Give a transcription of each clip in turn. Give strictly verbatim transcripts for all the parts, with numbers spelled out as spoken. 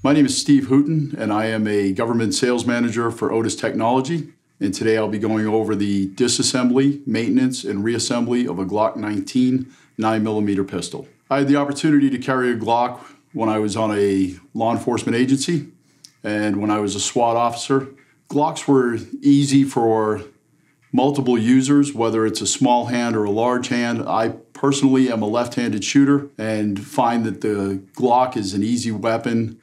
My name is Steve Houten, and I am a government sales manager for Otis Technology. And today I'll be going over the disassembly, maintenance, and reassembly of a Glock nineteen nine millimeter pistol. I had the opportunity to carry a Glock when I was on a law enforcement agency and when I was a SWAT officer. Glocks were easy for multiple users, whether it's a small hand or a large hand. I personally am a left-handed shooter and find that the Glock is an easy weapon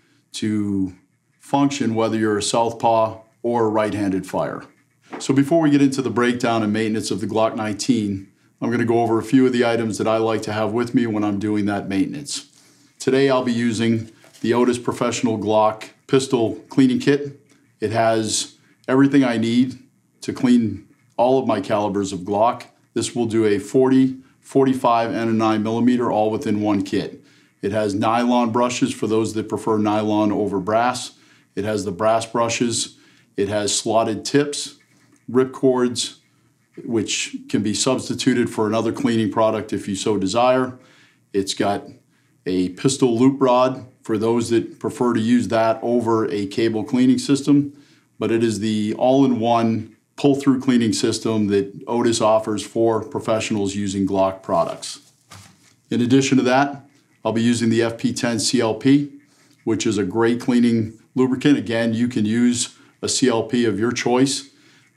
to function whether you're a southpaw or a right-handed fire. So before we get into the breakdown and maintenance of the Glock nineteen, I'm going to go over a few of the items that I like to have with me when I'm doing that maintenance. Today I'll be using the Otis Professional Glock Pistol Cleaning Kit. It has everything I need to clean all of my calibers of Glock. This will do a forty, forty-five, and a nine millimeter all within one kit. It has nylon brushes for those that prefer nylon over brass. It has the brass brushes. It has slotted tips, ripcords, which can be substituted for another cleaning product if you so desire. It's got a pistol loop rod for those that prefer to use that over a cable cleaning system, but it is the all-in-one pull-through cleaning system that Otis offers for professionals using Glock products. In addition to that, I'll be using the F P ten C L P, which is a great cleaning lubricant. Again, you can use a C L P of your choice.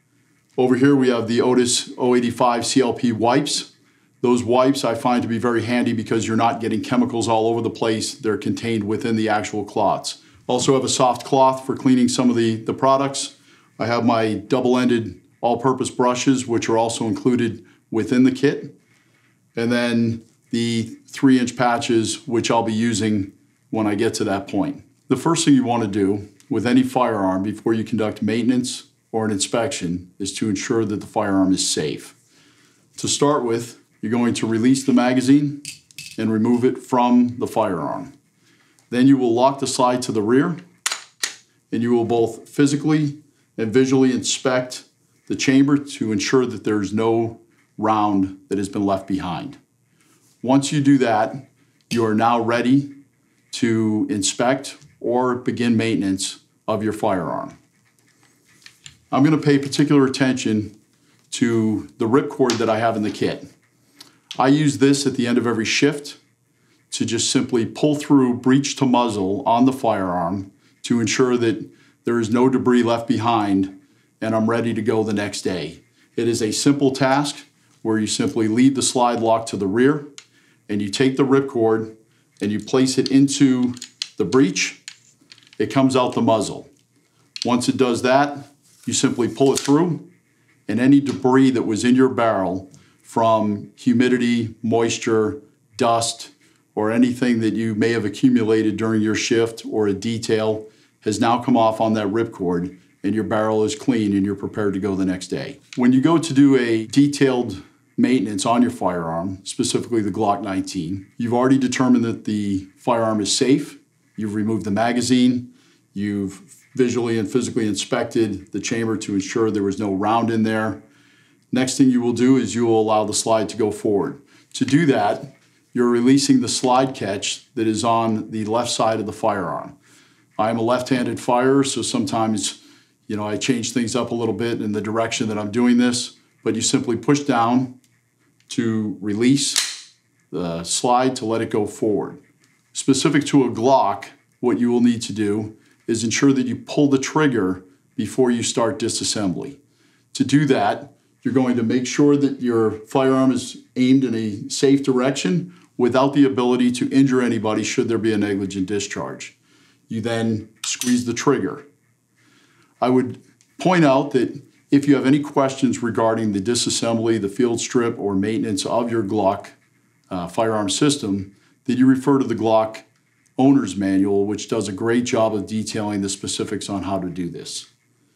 Over here we have the Otis oh eighty-five C L P wipes. Those wipes I find to be very handy because you're not getting chemicals all over the place. They're contained within the actual cloths. Also have a soft cloth for cleaning some of the, the products. I have my double-ended all-purpose brushes, which are also included within the kit. And then the three-inch patches, which I'll be using when I get to that point. The first thing you want to do with any firearm before you conduct maintenance or an inspection is to ensure that the firearm is safe. To start with, you're going to release the magazine and remove it from the firearm. Then you will lock the slide to the rear, and you will both physically and visually inspect the chamber to ensure that there's no round that has been left behind. Once you do that, you are now ready to inspect or begin maintenance of your firearm. I'm going to pay particular attention to the ripcord that I have in the kit. I use this at the end of every shift to just simply pull through breech to muzzle on the firearm to ensure that there is no debris left behind and I'm ready to go the next day. It is a simple task where you simply leave the slide lock to the rear and you take the ripcord and you place it into the breech. It comes out the muzzle. Once it does that, you simply pull it through, and any debris that was in your barrel from humidity, moisture, dust, or anything that you may have accumulated during your shift or a detail has now come off on that ripcord, and your barrel is clean and you're prepared to go the next day. When you go to do a detailed maintenance on your firearm, specifically the Glock nineteen, you've already determined that the firearm is safe, you've removed the magazine, you've visually and physically inspected the chamber to ensure there was no round in there. Next thing you will do is you will allow the slide to go forward. To do that, you're releasing the slide catch that is on the left side of the firearm. I am a left-handed firer, so sometimes, you know, I change things up a little bit in the direction that I'm doing this, but you simply push down to release the slide to let it go forward. Specific to a Glock, what you will need to do is ensure that you pull the trigger before you start disassembly. To do that, you're going to make sure that your firearm is aimed in a safe direction without the ability to injure anybody should there be a negligent discharge. You then squeeze the trigger. I would point out that if you have any questions regarding the disassembly, the field strip, or maintenance of your Glock uh, firearm system, that you refer to the Glock owner's manual, which does a great job of detailing the specifics on how to do this.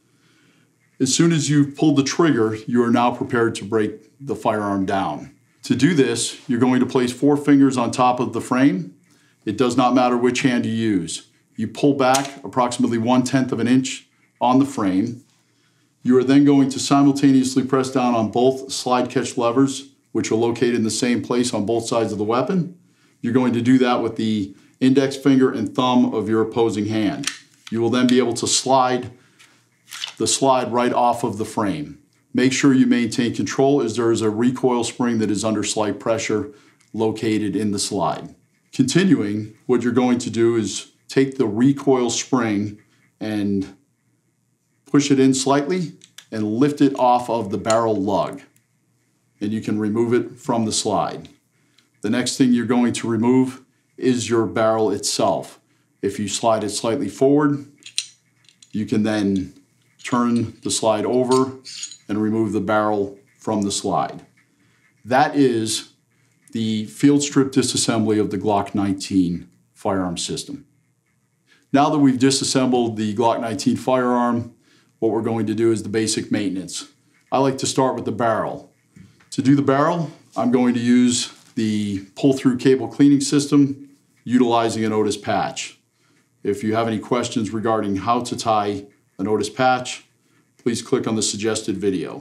As soon as you've pulled the trigger, you are now prepared to break the firearm down. To do this, you're going to place four fingers on top of the frame. It does not matter which hand you use. You pull back approximately one-tenth of an inch on the frame. You are then going to simultaneously press down on both slide catch levers, which are located in the same place on both sides of the weapon. You're going to do that with the index finger and thumb of your opposing hand. You will then be able to slide the slide right off of the frame. Make sure you maintain control as there is a recoil spring that is under slight pressure located in the slide. Continuing, what you're going to do is take the recoil spring and push it in slightly and lift it off of the barrel lug. And you can remove it from the slide. The next thing you're going to remove is your barrel itself. If you slide it slightly forward, you can then turn the slide over and remove the barrel from the slide. That is the field strip disassembly of the Glock nineteen firearm system. Now that we've disassembled the Glock nineteen firearm, what we're going to do is the basic maintenance. I like to start with the barrel. To do the barrel, I'm going to use the pull-through cable cleaning system utilizing an Otis patch. If you have any questions regarding how to tie an Otis patch, please click on the suggested video.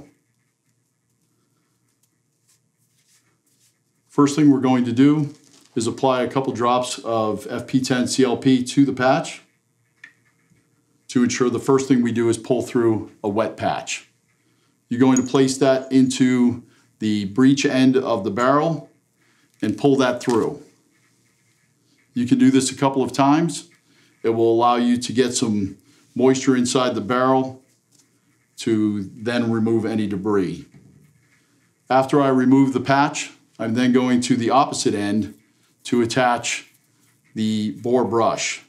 First thing we're going to do is apply a couple drops of F P ten C L P to the patch to ensure the first thing we do is pull through a wet patch. You're going to place that into the breech end of the barrel and pull that through. You can do this a couple of times. It will allow you to get some moisture inside the barrel to then remove any debris. After I remove the patch, I'm then going to the opposite end to attach the bore brush.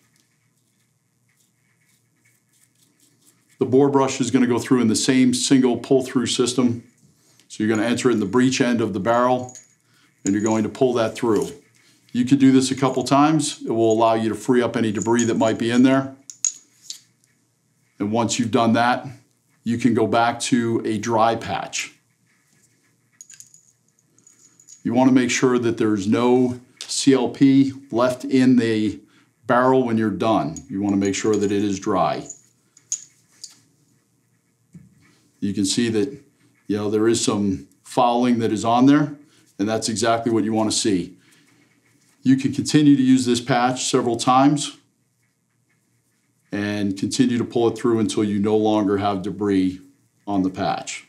The bore brush is going to go through in the same single pull-through system. So you're going to enter it in the breech end of the barrel and you're going to pull that through. You could do this a couple times. It will allow you to free up any debris that might be in there. And once you've done that, you can go back to a dry patch. You want to make sure that there's no C L P left in the barrel when you're done. You want to make sure that it is dry. You can see that, you know, there is some fouling that is on there, and that's exactly what you want to see. You can continue to use this patch several times and continue to pull it through until you no longer have debris on the patch.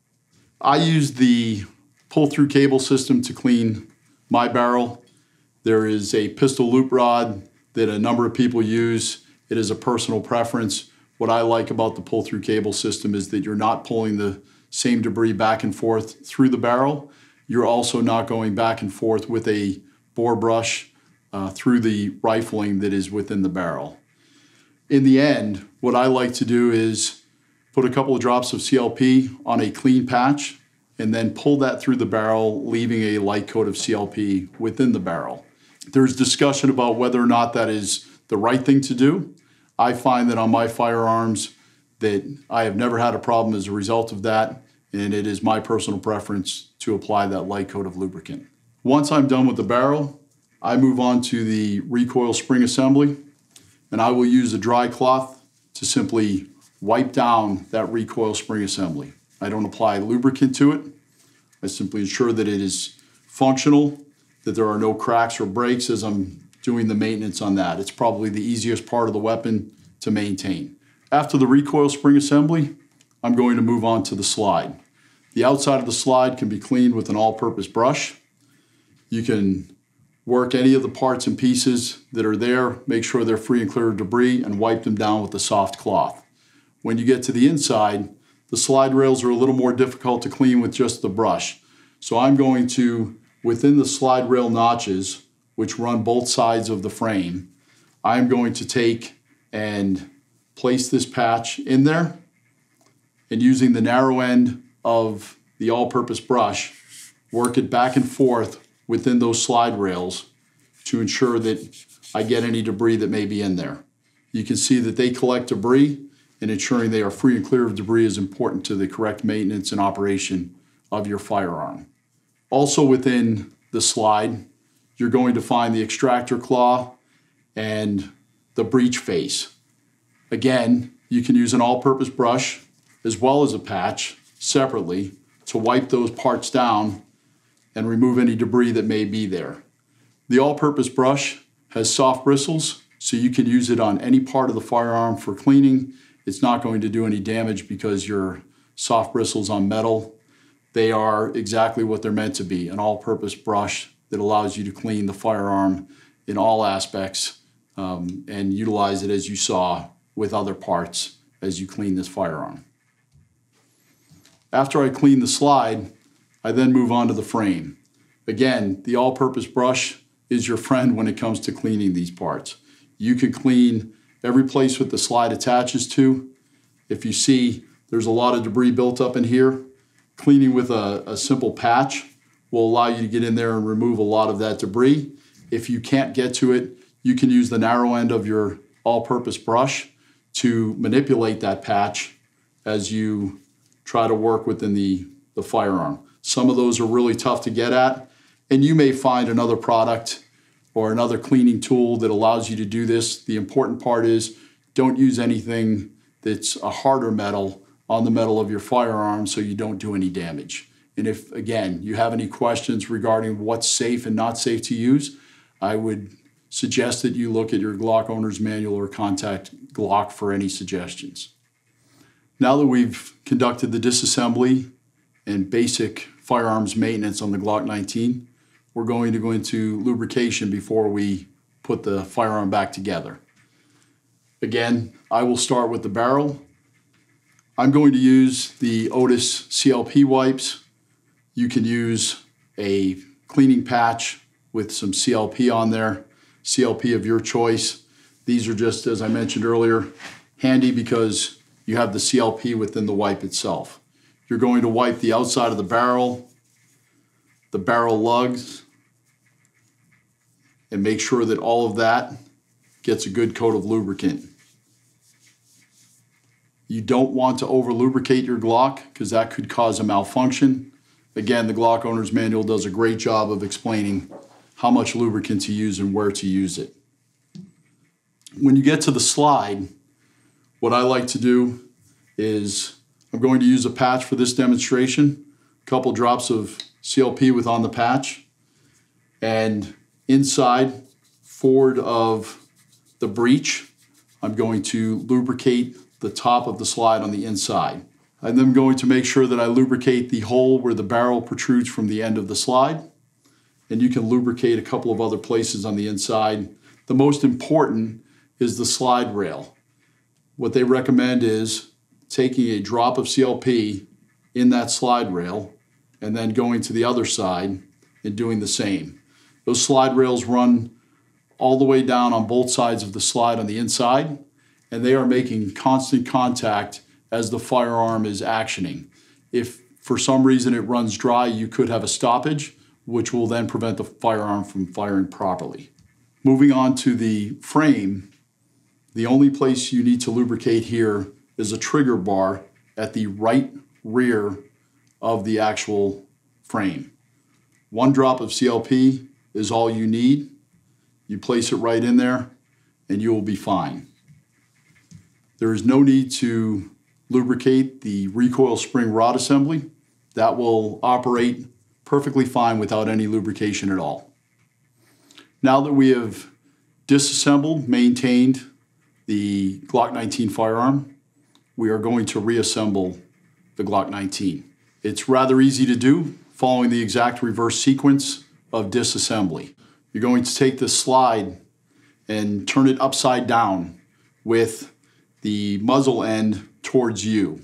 I use the pull-through cable system to clean my barrel. There is a pistol loop rod that a number of people use. It is a personal preference. What I like about the pull-through cable system is that you're not pulling the same debris back and forth through the barrel. You're also not going back and forth with a bore brush uh, through the rifling that is within the barrel. In the end, what I like to do is put a couple of drops of C L P on a clean patch and then pull that through the barrel, leaving a light coat of C L P within the barrel. There's discussion about whether or not that is the right thing to do. I find that on my firearms that I have never had a problem as a result of that, and it is my personal preference to apply that light coat of lubricant. Once I'm done with the barrel, I move on to the recoil spring assembly, and I will use a dry cloth to simply wipe down that recoil spring assembly. I don't apply lubricant to it. I simply ensure that it is functional, that there are no cracks or breaks as I'm doing the maintenance on that. It's probably the easiest part of the weapon to maintain. After the recoil spring assembly, I'm going to move on to the slide. The outside of the slide can be cleaned with an all-purpose brush. You can work any of the parts and pieces that are there, make sure they're free and clear of debris, and wipe them down with a soft cloth. When you get to the inside, the slide rails are a little more difficult to clean with just the brush. So I'm going to, within the slide rail notches, which run both sides of the frame, I'm going to take and place this patch in there, and using the narrow end of the all-purpose brush, work it back and forth within those slide rails to ensure that I get any debris that may be in there. You can see that they collect debris, and ensuring they are free and clear of debris is important to the correct maintenance and operation of your firearm. Also within the slide, you're going to find the extractor claw and the breech face. Again, you can use an all-purpose brush as well as a patch separately to wipe those parts down and remove any debris that may be there. The all-purpose brush has soft bristles, so you can use it on any part of the firearm for cleaning. It's not going to do any damage because your soft bristles on metal, they are exactly what they're meant to be, an all-purpose brush that allows you to clean the firearm in all aspects um, and utilize it as you saw with other parts as you clean this firearm. After I clean the slide, I then move on to the frame. Again, the all-purpose brush is your friend when it comes to cleaning these parts. You can clean every place that the slide attaches to. If you see there's a lot of debris built up in here, cleaning with a, a simple patch will allow you to get in there and remove a lot of that debris. If you can't get to it, you can use the narrow end of your all-purpose brush to manipulate that patch as you try to work within the, the firearm. Some of those are really tough to get at, and you may find another product or another cleaning tool that allows you to do this. The important part is don't use anything that's a harder metal on the metal of your firearm so you don't do any damage. And if, again, you have any questions regarding what's safe and not safe to use, I would suggest that you look at your Glock owner's manual or contact Glock for any suggestions. Now that we've conducted the disassembly and basic firearms maintenance on the Glock nineteen, we're going to go into lubrication before we put the firearm back together. Again, I will start with the barrel. I'm going to use the Otis C L P wipes. You can use a cleaning patch with some C L P on there, C L P of your choice. These are just, as I mentioned earlier, handy because you have the C L P within the wipe itself. You're going to wipe the outside of the barrel, the barrel lugs, and make sure that all of that gets a good coat of lubricant. You don't want to over lubricate your Glock because that could cause a malfunction. Again, the Glock owner's manual does a great job of explaining how much lubricant to use and where to use it. When you get to the slide, what I like to do is I'm going to use a patch for this demonstration, a couple drops of C L P with on the patch, and inside, forward of the breech, I'm going to lubricate the top of the slide on the inside. I'm then going to make sure that I lubricate the hole where the barrel protrudes from the end of the slide, and you can lubricate a couple of other places on the inside. The most important is the slide rail. What they recommend is taking a drop of C L P in that slide rail and then going to the other side and doing the same. Those slide rails run all the way down on both sides of the slide on the inside, and they are making constant contact as the firearm is actioning. If for some reason it runs dry, you could have a stoppage, which will then prevent the firearm from firing properly. Moving on to the frame, the only place you need to lubricate here is a trigger bar at the right rear of the actual frame. One drop of C L P is all you need. You place it right in there and you will be fine. There is no need to lubricate the recoil spring rod assembly. That will operate perfectly fine without any lubrication at all. Now that we have disassembled, maintained the Glock nineteen firearm, we are going to reassemble the Glock nineteen. It's rather easy to do, following the exact reverse sequence of disassembly. You're going to take this slide and turn it upside down with the muzzle end towards you.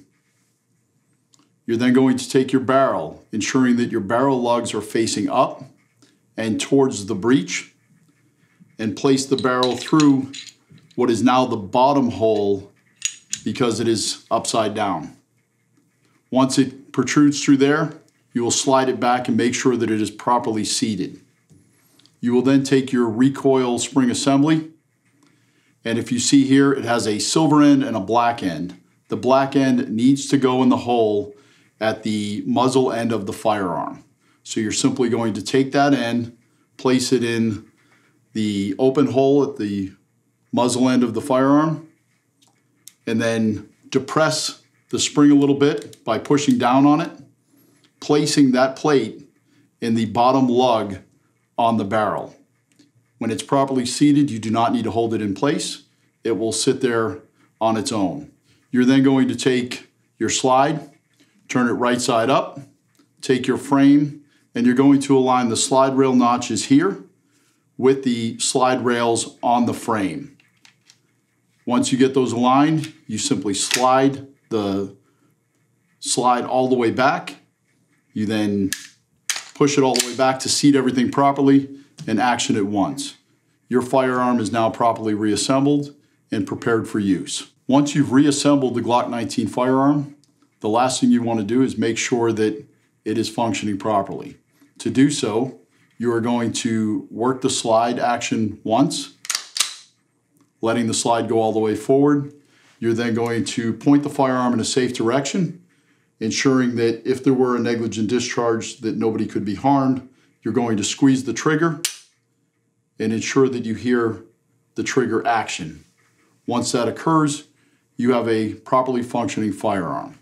You're then going to take your barrel, ensuring that your barrel lugs are facing up and towards the breech, and place the barrel through what is now the bottom hole because it is upside down. Once it protrudes through there, you will slide it back and make sure that it is properly seated. You will then take your recoil spring assembly, and if you see here, it has a silver end and a black end. The black end needs to go in the hole at the muzzle end of the firearm. So you're simply going to take that end, place it in the open hole at the muzzle end of the firearm, and then depress the spring a little bit by pushing down on it, placing that plate in the bottom lug on the barrel. When it's properly seated, you do not need to hold it in place. It will sit there on its own. You're then going to take your slide, turn it right side up, take your frame, and you're going to align the slide rail notches here with the slide rails on the frame. Once you get those aligned, you simply slide the slide all the way back. You then push it all the way back to seat everything properly and action it once. Your firearm is now properly reassembled and prepared for use. Once you've reassembled the Glock nineteen firearm, the last thing you want to do is make sure that it is functioning properly. To do so, you are going to work the slide action once, letting the slide go all the way forward. You're then going to point the firearm in a safe direction, ensuring that if there were a negligent discharge that nobody could be harmed. You're going to squeeze the trigger and ensure that you hear the trigger action. Once that occurs, you have a properly functioning firearm.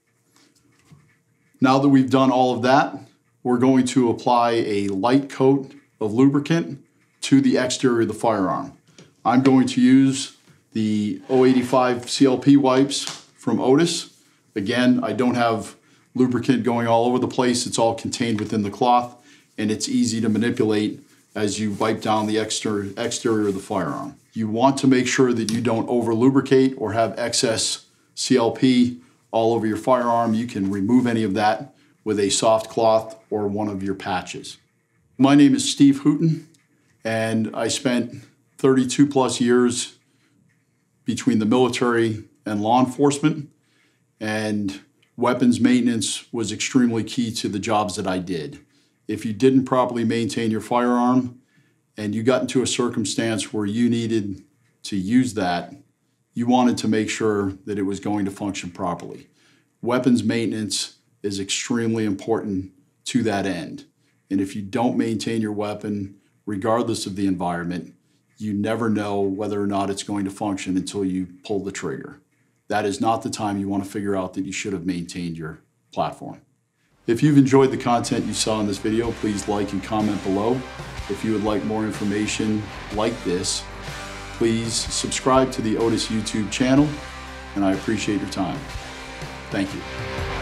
Now that we've done all of that, we're going to apply a light coat of lubricant to the exterior of the firearm. I'm going to use the oh eighty-five C L P wipes from Otis. Again, I don't have lubricant going all over the place. It's all contained within the cloth, and it's easy to manipulate as you wipe down the exterior, exterior of the firearm. You want to make sure that you don't over lubricate or have excess C L P all over your firearm. You can remove any of that with a soft cloth or one of your patches. My name is Steve Houten, and I spent thirty-two plus years between the military and law enforcement, and weapons maintenance was extremely key to the jobs that I did. If you didn't properly maintain your firearm and you got into a circumstance where you needed to use that, you wanted to make sure that it was going to function properly. Weapons maintenance is extremely important to that end. And if you don't maintain your weapon, regardless of the environment, you never know whether or not it's going to function until you pull the trigger. That is not the time you want to figure out that you should have maintained your platform. If you've enjoyed the content you saw in this video, please like and comment below. If you would like more information like this, please subscribe to the Otis YouTube channel, and I appreciate your time. Thank you.